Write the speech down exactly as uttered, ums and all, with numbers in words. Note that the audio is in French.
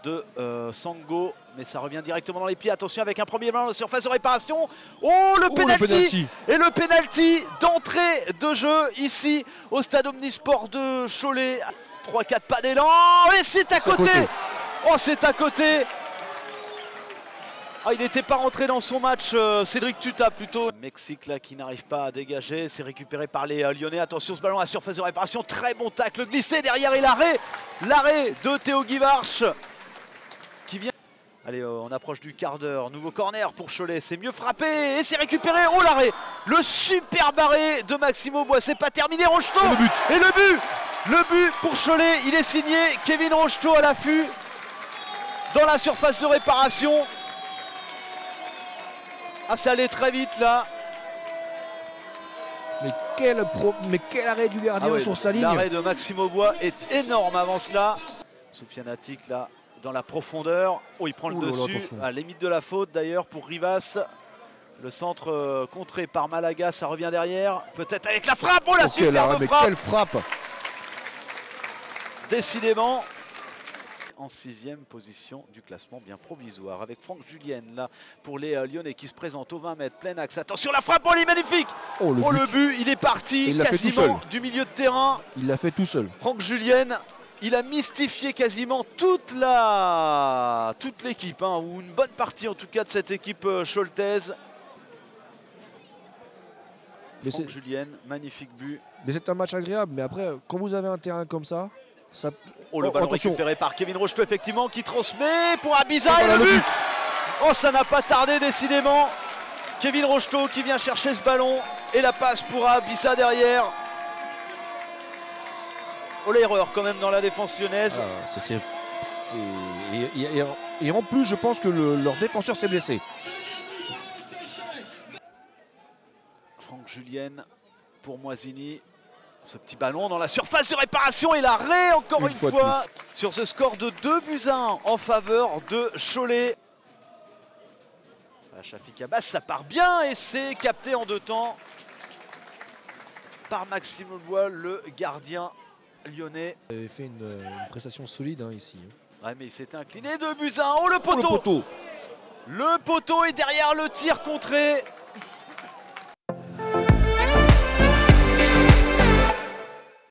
de euh, Sango, mais ça revient directement dans les pieds. Attention avec un premier ballon de surface de réparation. Oh, le penalty! Et le penalty d'entrée de jeu ici au stade Omnisport de Cholet. trois quatre pas d'élan et c'est à côté. côté. Oh, c'est à côté. Ah, il n'était pas rentré dans son match, euh, Cédric Tuta plutôt. Mexique là qui n'arrive pas à dégager, c'est récupéré par les euh, Lyonnais. Attention ce ballon à surface de réparation, très bon tacle glissé derrière et l'arrêt, l'arrêt de Théo Guivarch qui vient. Allez, euh, on approche du quart d'heure, nouveau corner pour Cholet, c'est mieux frappé et c'est récupéré. Oh, l'arrêt, le super arrêt de Maxime Aubois, c'est pas terminé. Rocheteau et le but, et le but, le but pour Cholet, il est signé Kevin Rocheteau à l'affût dans la surface de réparation. Ah, ça allait très vite là. Mais quel, pro... Mais quel arrêt du gardien ah ouais, sur sa ligne. L'arrêt de Maxime Aubois est énorme avant cela. Soufiane Atik là dans la profondeur. Oh, il prend le Ouh, dessus là, à la limite de la faute d'ailleurs pour Rivas. Le centre euh, contré par Malaga, ça revient derrière. Peut-être avec la frappe. Oh, la oh, superbe quel frappe. Quelle frappe. Décidément. En sixième position du classement bien provisoire avec Franck Julien là pour les euh, Lyonnais qui se présentent au vingt mètres plein axe. Attention la frappe, oh, il est magnifique. Oh, le, oh, but. le but, il est parti il quasiment du milieu de terrain. Il l'a fait tout seul. Franck Julien, il a mystifié quasiment toute la toute l'équipe, hein, ou une bonne partie en tout cas de cette équipe euh, choltaise. Franck Julien, magnifique but. Mais c'est un match agréable, mais après quand vous avez un terrain comme ça, Ça... Oh, le oh, ballon attention. récupéré par Kevin Rocheteau effectivement qui transmet pour Abiza et, et le, but. but Oh, ça n'a pas tardé décidément. Kevin Rocheteau qui vient chercher ce ballon et la passe pour Abiza derrière. Oh, l'erreur quand même dans la défense lyonnaise. Ah, c est, c est... Et, et, et en plus je pense que le, leur défenseur s'est blessé. Franck Julien pour Moisini. Ce petit ballon dans la surface de réparation et l'arrêt encore une, une fois, fois sur ce score de deux buts à un en faveur de Cholet. Shafik Abbas, ça part bien et c'est capté en deux temps par Maxime Aubois, le gardien lyonnais. Il avait fait une, une prestation solide hein, ici. Ouais, mais il s'était incliné, deux buts à un. Oh, le poteau, oh, le poteau Le poteau est derrière le tir contré.